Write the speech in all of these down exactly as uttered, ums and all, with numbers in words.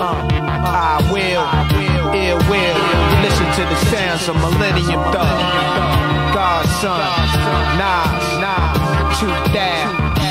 I will, ill will. Listen to the sounds of Millennium Thug, Godson, Nas, Nas, Too Down.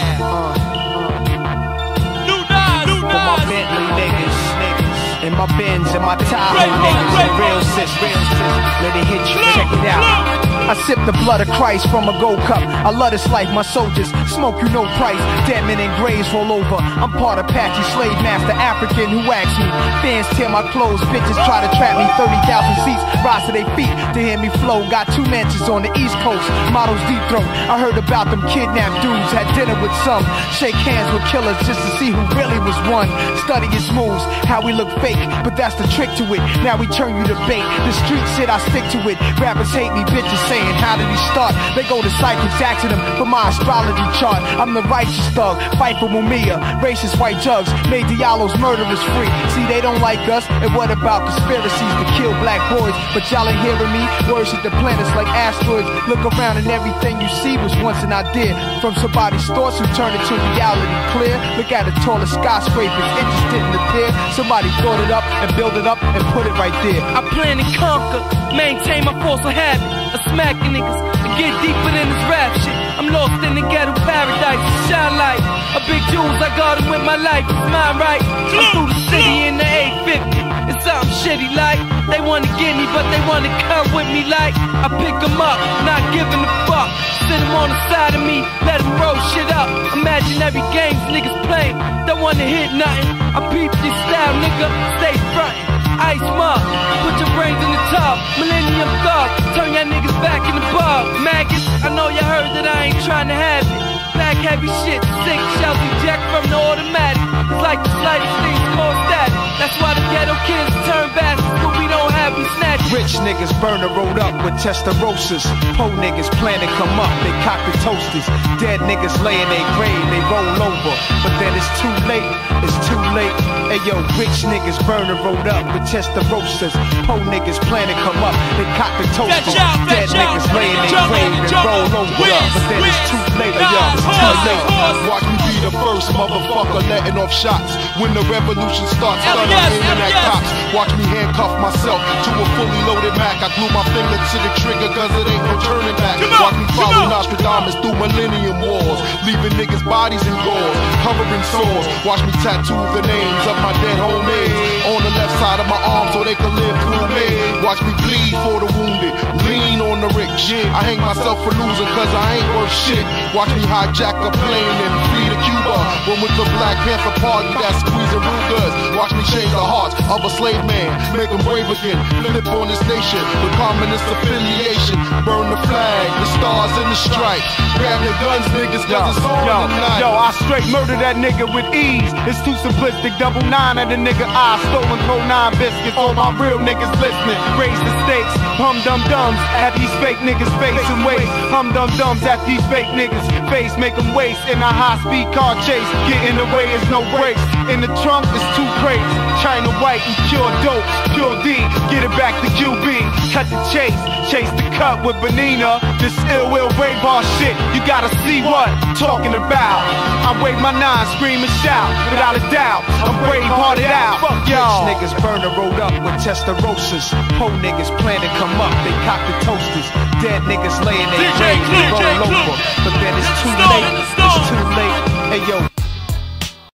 For my Bentley niggas, and my Benz and my Tahoe niggas, and real sis, real sis. Let it hit you, check it out. I sip the blood of Christ from a gold cup. I love this life, my soldiers smoke you no price. Dead men and graves roll over. I'm part Apache slave master African who asked me. Fans tear my clothes, bitches try to trap me. Thirty thousand seats rise to their feet to hear me flow. Got two mansions on the East Coast, models deep throat. I heard about them kidnapped dudes, had dinner with some. Shake hands with killers just to see who really was one. Study his moves, how we look fake, but that's the trick to it. Now we turn you to bait. The street shit, I stick to it. Rappers hate me, bitches say how did he start? They go to psychics asking him for my astrology chart. I'm the righteous thug, fight for Mumia. Racist white jugs made Diallo's murderers free. See, they don't like us. And what about conspiracies to kill black boys? But y'all ain't hearing me. Worship the planets like asteroids. Look around and everything you see was once an idea from somebody's thoughts who turned it to reality clear. Look at the tallest skyscrapers, it just didn't appear. Somebody thought it up and built it up and put it right there. I plan to conquer, maintain my force of habit. A smacking niggas and get deeper than this rap shit. I'm lost in the ghetto paradise, shine light. A big jewels, I got them with my life, it's mine right. I'm through the city in the eight fifty. It's something shitty like they wanna get me, but they wanna come with me like I pick them up, not giving a fuck. Sit them on the side of me, let them roll shit up. Imaginary games niggas playing, don't wanna hit nothing. I peep this style, nigga, stay frontin'. Ice mug, put your brains in the tub. Millennium Thug, turn y'all niggas back in the bug. Maggots, I know you heard that I ain't trying to have it. Black heavy shit, six shells eject from the automatic. It's like the slightest things cause static. That's why the ghetto kids turn bastards, but we don't have them snatch. Rich niggas burn the road up with testarossas. Po niggas plan to come up, they cock the toasters. Dead niggas lay in their grave, they roll over. But then it's too late, it's too late. Hey yo, rich niggas burn the road up with testarossas. Po niggas plan to come up, they cock the toasters. Dead niggas lay in their grave and roll over. But then it's too late, hey yo, it's too late. Watch me be the first motherfucker letting off shots. When the revolution starts, start aiming at cops. Watch me handcuff myself to a fully loaded Mac. I glue my finger to the trigger cause it ain't no turning back. Watch me follow Nostradamus through millennium wars, leaving niggas bodies in gauze, covering sores. Watch me tattoo the names of my dead homies on the left side of my arm so they can live through me. Watch me bleed for the wounded, lean on the rich. I hang myself for losing cause I ain't worth shit. Watch me hijack a plane and flee to Cuba, when with the Black Panther party that's squeezing Rugas. Watch me change the hearts of a slave man, make him brave again. Flip on this nation with communist affiliation. Burn the flag, the stars and the stripes. Grab your guns, niggas, cause it's on yo, tonight. yo, I straight murder that nigga with ease. It's too simplistic, double nine at the nigga eye. Stolen cold nine biscuits, all my real niggas listening. Raise the stakes, hum dum dums at these fake niggas face and waste. Hum dum dums at these fake niggas face, make them waste. In a high speed car chase, get in the way is no brakes. In the trunk is two crates, China white and pure dope. Pure D, get it back to Q B. Cut the chase, chase the cut with Benina. This ill will rain bar shit, you gotta see what I'm talking about. I wave my nine, scream and shout, without a doubt, I'm brave hearted out. Fuck y'all. Rich niggas burn the road up with testarossas. Po niggas plan to come up, they cock the toasters. Dead niggas laying their graves, they roll over. But then it's too late, it's too late. Hey yo.